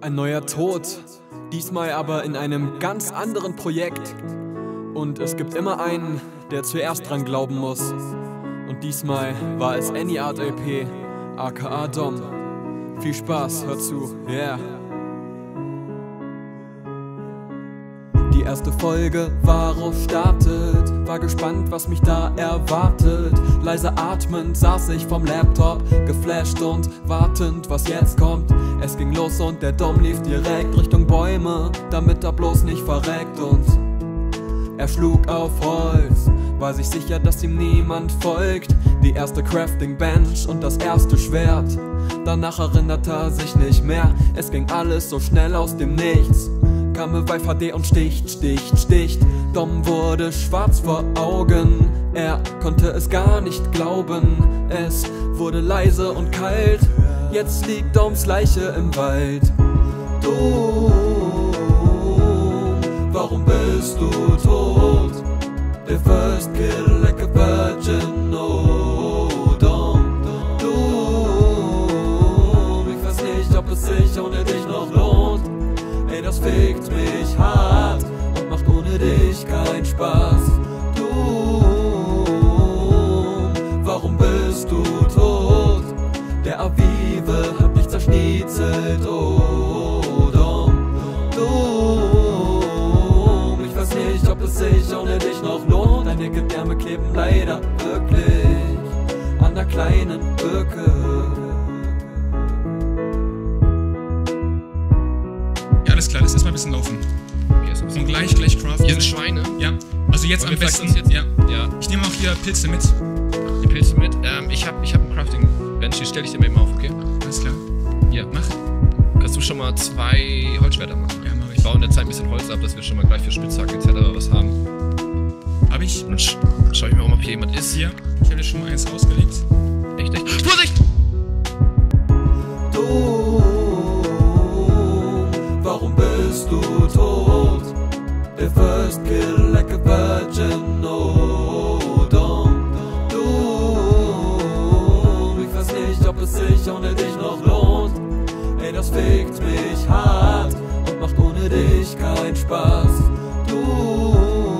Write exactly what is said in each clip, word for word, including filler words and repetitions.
Ein neuer Tod, diesmal aber in einem ganz anderen Projekt. Und es gibt immer einen, der zuerst dran glauben muss. Und diesmal war es Anyart L P, aka Dom. Viel Spaß, hört zu, yeah. Die erste Folge war auf startet, war gespannt, was mich da erwartet. Leise atmend saß ich vom Laptop, geflasht und wartend, was jetzt kommt. Es ging los und der Dom lief direkt Richtung Bäume, damit er bloß nicht verreckt. Und er schlug auf Holz, war sich sicher, dass ihm niemand folgt. Die erste Crafting Bench und das erste Schwert. Danach erinnerte er sich nicht mehr, es ging alles so schnell aus dem Nichts. Kam Vive H D und sticht, sticht, sticht. Dom wurde schwarz vor Augen, er konnte es gar nicht glauben. Es wurde leise und kalt, jetzt liegt Doms Leiche im Wald. Du, warum bist du tot? Der first kill like a virgin, oh Dom. Du, ich weiß nicht, ob es sich ohne dich noch lohnt. Ey, das fickt mich hart und macht ohne dich keinen Spaß. Du, warum bist du tot? Der Avive hat mich zerschnitzelt, oh Dom. Du, ich weiß nicht, ob es sich ohne dich noch lohnt. Deine Gedärme kleben leider wirklich an der kleinen Birke. Alles klar, lass erstmal ein bisschen laufen. Okay, und gleich, gleich craften. Hier sind Schweine. Ja, also jetzt am besten. Jetzt? Ja. Ja. Ich nehme auch hier Pilze mit. Die Pilze mit. Ähm, ich hab, ich hab ein Crafting Bench, die stelle ich dir mal eben auf, okay? Alles klar. Hier, mach. Kannst du schon mal zwei Holzschwerter machen? Ja, mach ich. Ich baue in der Zeit ein bisschen Holz ab, dass wir schon mal gleich für Spitzhacke et cetera was haben. Hab ich? Und dann sch schau ich mir auch mal, ob hier jemand ist. Hier, ich habe dir schon mal eins ausgelegt. Echt, echt. Vorsicht! Du, warum bist du tot? Der first kill like a virgin, oh Dom. Du, ich weiß nicht, ob es sich ohne dich noch lohnt. Ey, das fickt mich hart und macht ohne dich keinen Spaß. Du,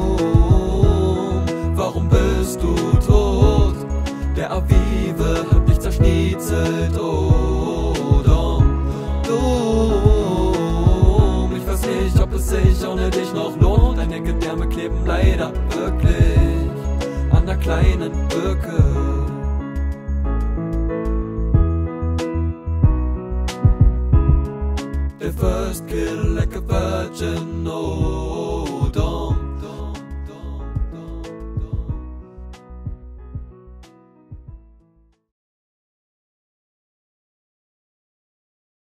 warum bist du tot? Der Avive hat dich zerschnitzelt, oh Dom. Du, ich weiß nicht, ob es sich ohne dich noch lohnt. Deine Gedärme kleben leider wirklich an der kleinen Birke. The first kill like a virgin, oh